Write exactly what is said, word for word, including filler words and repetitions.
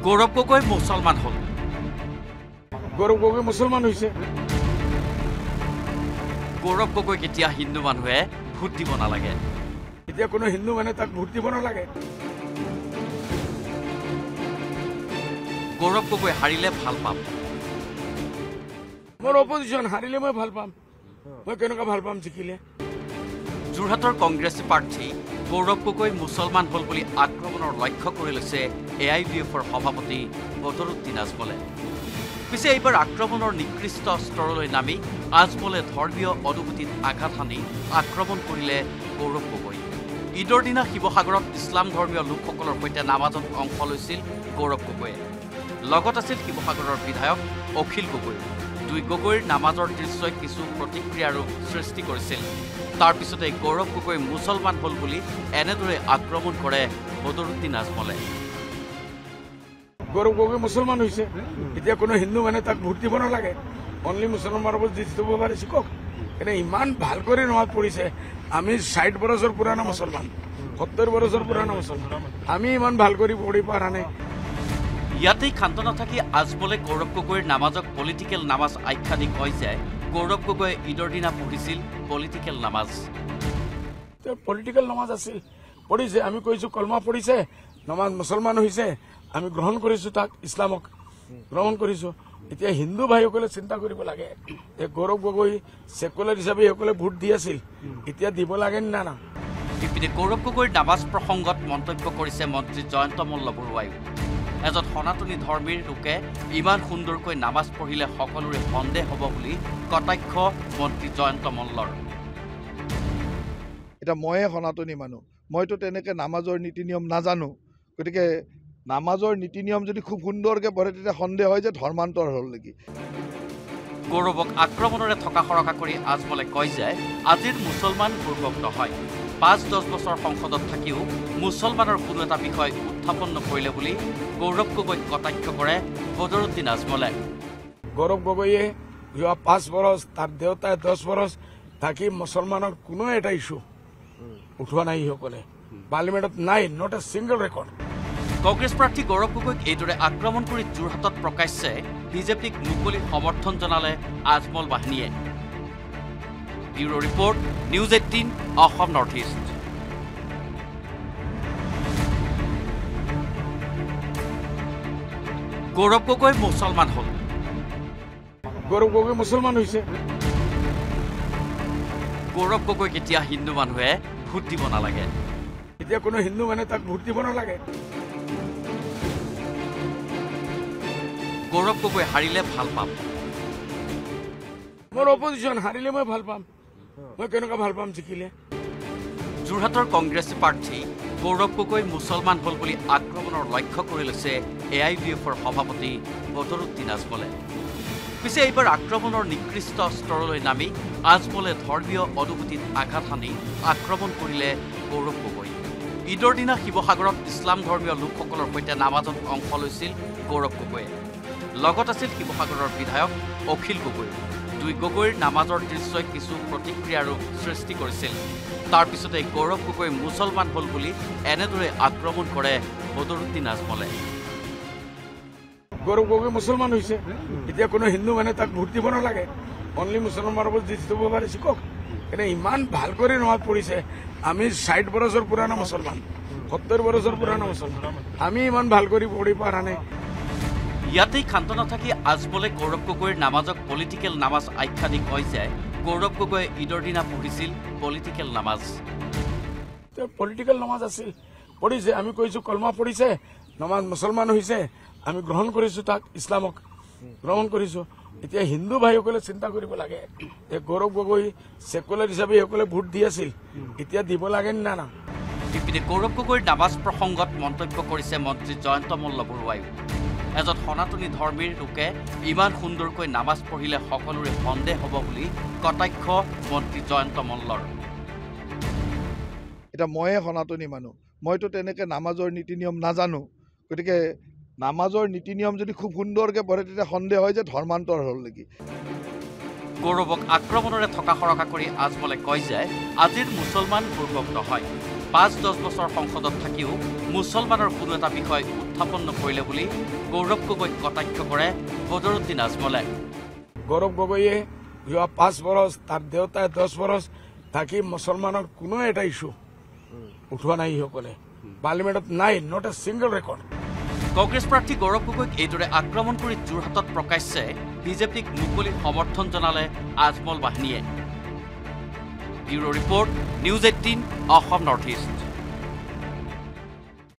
গৌৰৱ গগৈ মুছলমান হল। গৌৰৱ গগৈ মুছলমান হৈছে। গৌৰৱ গগৈক এতিয়া হিন্দু মানুহে ভোট দিব নালাগে। এতিয়া কোনো হিন্দু মানে তাক ভোট দিব নালাগে। গৌৰৱ গগৈ হাৰিলে ভাল পাম। মোৰ অপজিশ্যন হাৰিলে মই ভাল পাম। মই কেনেকুৱা ভাল পাম জিকিলে। যোৰহাটৰ কংগ্ৰেছী প্ৰাৰ্থী গৌৰৱ গগৈ মুছলমান হল বুলি আক্ৰমণৰ লক্ষ্য কৰি লৈছে এ আই বি এফৰ সভাপতি বদৰুদ্দিন আজমলে। পিছে এইবাৰ আক্ৰমণৰ নিকৃষ্ট স্তৰলৈ নামি আজমলে ধৰ্মীয় অনুভূতিত আঘাত সানি আক্ৰমণ কৰিলে গৌৰৱ গগৈ। ঈদৰ দিনা শিৱসাগৰত ইছলাম ধৰ্মীয় লোকসকলৰ সৈতে নামাজত অংশ লৈছিল গৌৰৱ গগৈয়ে। লগত আছিল শিৱসাগৰৰ বিধায়ক অখিল গগৈ। দুই গগৈৰ নামাজৰ দৃশ্যই কিছু প্ৰতিক্ৰিয়াৰো সৃষ্টি কৰিছিল। তাৰ পিছতে গৌৰৱ গগৈ মুছলমান হল বুলি এনেদৰে আক্ৰমণ কৰে বদৰুদ্দিন আজমলে। গৌৰৱ গগৈ মুছলমান হৈছে। এতিয়া কোনো হিন্দু মানে তাক ভোট দিব নালাগে। অনলি মুছলমানৰ ওপৰত জিত দিব পাৰে শিকক। এনে ইমান ভাল কৰি নমাজ পঢ়িছে। আমি ষাঠ বছৰ পুৰণা মুছলমান, সত্তৰ বছৰ পুৰণা মুছলমান। আমি ইমান ভাল কৰি পঢ়ি পৰা নাই। ইয়াতেই ক্ষান্ত নাথাকি আজমলে গৌৰৱ গগৈৰ নামাজক পলিটিকেল নামাজ আখ্যা দি কয় যে গৌৰৱ গগৈয়ে ঈদৰ দিনা পঢ়িছিল পলিটিকেল নামাজ। পলিটিকেল নামাজ আছিল, পঢ়িছে। আমি কৈছো কলমা পঢ়িছে, নামাজ মুছলমান হৈছে। আমি গ্ৰহণ কৰিছো তাক, ইছলামক গ্ৰহণ কৰিছো। এতিয়া হিন্দু ভাইসকলে চিন্তা কৰিব লাগে যে গৌৰৱ গগৈ সেকুলাৰ হিচাপে সকলে ভোট দি আছিল, এতিয়া দিব লাগে না না। ইপিনে গৌৰৱ গগৈৰ নামাজ প্ৰসংগত মন্তব্য কৰিছে মন্ত্ৰী জয়ন্ত মল্ল বৰুৱাই। এজন সনাতনী ধৰ্মীৰ লোকে ইমান সুন্দৰকৈ নামাজ পঢ়িলে সকলোৰে সন্দেহ হ'ব বুলি কটাক্ষ মন্ত্ৰী জয়ন্ত মল্লৰ। এটা ময়ে সনাতনী মানুহ, মইতো তেনেকৈ নামাজৰ নীতি নিয়ম নাজানো। গতিকে নামাজৰ নীতি নিয়ম যদি খুব সুন্দৰকৈ পঢ়ে তেতিয়া সন্দেহ হয় যে ধৰ্মান্তৰ হ'ল নেকি। গৌৰৱক আক্ৰমণৰে থকা সৰকা কৰি আজমলে কয় যে আজিৰ মুছলমান পূৰ্বক নহয়। পাঁচ দহ বছৰ সংসদত থাকিও মুছলমানৰ কোনো এটা বিষয় উত্থাপন নকৰিলে বুলি গৌৰৱ গগৈক কটাক্ষ কৰে বদৰুদ্দিন আজমলে। গৌৰৱ গগৈয়ে যোৱা পাঁচ বছৰ, তাৰ দেউতাই দহ বছৰ থাকি মুছলমানৰ কোনো এটা ইছ্যু উঠোৱা নাই। সকলে পাৰ্লিমেণ্টত নাই, not a single record. Congress প্ৰাৰ্থী গৌৰৱ গগৈক এইদৰে আক্ৰমণ কৰি যোৰহাটত প্ৰকাশ্যে বিজেপিক মুকলি সমৰ্থন জনালে আজমল বাহিনীয়ে। Bureau report, news eighteen Assam north east. Gaurav Gogoi মুছলমান হল। গৌৰৱ গগৈ মুছলমান হৈছে। গৌৰৱ গগৈক এতিয়া হিন্দু মানুহে ভোট দিব নালাগে। এতিয়া কোনো হিন্দু মানে তাক ভোট দিব নালাগে। গৌৰৱ গগৈ হাৰিলে ভাল পাম। মোৰ অপজিশ্যন হাৰিলে মই ভাল পাম। মই কেনেকুৱা ভাল পাম জিকিলে। যোৰহাটৰ কংগ্ৰেছী প্ৰাৰ্থী গৌৰৱ গগৈ মুছলমান হল বুলি আক্ৰমণৰ লক্ষ্য কৰি লৈছে এ আই বি এফৰ সভাপতি বদৰুদ্দিন আজমলে। পিছে এইবাৰ আক্ৰমণৰ নিকৃষ্ট স্তৰলৈ নামি আজমলে ধৰ্মীয় অনুভূতিত আঘাত সানি আক্ৰমণ কৰিলে গৌৰৱ গগৈ। ঈদৰ দিনা শিৱসাগৰত ইছলাম ধৰ্মীয় লোকসকলৰ সৈতে নামাজত অংশ লৈছিল গৌৰৱ গগৈয়ে। লগত আছিল শিৱসাগৰৰ বিধায়ক অখিল গগৈ। দুই গগৈৰ নামাজৰ দৃশ্যই কিছু প্ৰতিক্ৰিয়াৰো সৃষ্টি কৰিছিল। তাৰ পিছতে গৌৰৱ গগৈ মুছলমান হল বুলি এনেদৰে আক্ৰমণ কৰে বদৰুদ্দিন আজমলে। গৌৰৱ গগৈ মুছলমান হৈছে। এতিয়া কোনো হিন্দু মানে তাক ভোট দিব নালাগে। অনলি মুছলমানৰ ওপৰত জিত দিব পাৰে শিকক। এনে ইমান ভাল কৰি নমাজ পঢ়িছে। আমি ষাঠ বছৰ পুৰণা মুছলমান, সত্তৰ বছৰ পুৰণা মুছলমান। আমি ইমান ভাল কৰি পঢ়ি পৰা নাই। ইয়াতেই ক্ষান্ত নাথাকি আজমলে গৌৰৱ গগৈৰ নামাজক পলিটিকেল নামাজ আখ্যা দি কয় যে গৌৰৱ গগৈয়ে ঈদৰ দিনা পঢ়িছিল পলিটিকেল নামাজ। পলিটিকেল নামাজ আছিল, পঢ়িছে। আমি কৈছো কলমা পঢ়িছে, নামাজ মুছলমান হৈছে। আমি গ্ৰহণ কৰিছো তাক, ইছলামক গ্ৰহণ কৰিছো। এতিয়া হিন্দু ভাইসকলে চিন্তা কৰিব লাগে যে গৌৰৱ গগৈ সেকুলাৰ হিচাপে সকলে ভোট দি আছিল, এতিয়া দিব লাগে না না। ইপিনে গৌৰৱ গগৈৰ নামাজ প্ৰসংগত মন্তব্য কৰিছে মন্ত্ৰী জয়ন্ত মল্ল বৰুৱাই। এজন সনাতনী ধৰ্মীৰ লোকে ইমান সুন্দৰকৈ নামাজ পঢ়িলে সকলোৰে সন্দেহ হ'ব বুলি কটাক্ষ মন্ত্ৰী জয়ন্ত মল্লৰ। এটা ময়ে সনাতনী মানুহ, মইতো তেনেকৈ নামাজৰ নীতি নিয়ম নাজানো। গতিকে নামাজৰ নীতি নিয়ম যদি খুব সুন্দৰকৈ পঢ়ে তেতিয়া সন্দেহ হয় যে ধৰ্মান্তৰ হ'ল নেকি। গৌৰৱক আক্ৰমণৰে থকা সৰকা কৰি আজমলে কয় যে আজিৰ মুছলমান পূৰ্বক নহয়। পাঁচ দহ বছৰ সংসদত থাকিও মুছলমানৰ কোনো এটা বিষয় উত্থাপন নকৰিলে বুলি গৌৰৱ গগৈক কটাক্ষ কৰে বদৰুদ্দিন আজমলে। গৌৰৱ গগৈয়ে যোৱা পাঁচ বছৰ তাৰ দেউতাই দহ বছৰ থাকি মুছলমানৰ কোনো এটা ইস্যু উঠোৱা নাই সকলে পাৰ্লিমেণ্টত নাই not a single record. Congress প্ৰাৰ্থী গৌৰৱ গগৈক এইদৰে আক্ৰমণ কৰি যোৰহাটত প্ৰকাশ্যে বিজেপিক মুকলি সমৰ্থন জনালে আজমল বাহিনীয়ে। Bureau' report news eighteen Assam north east.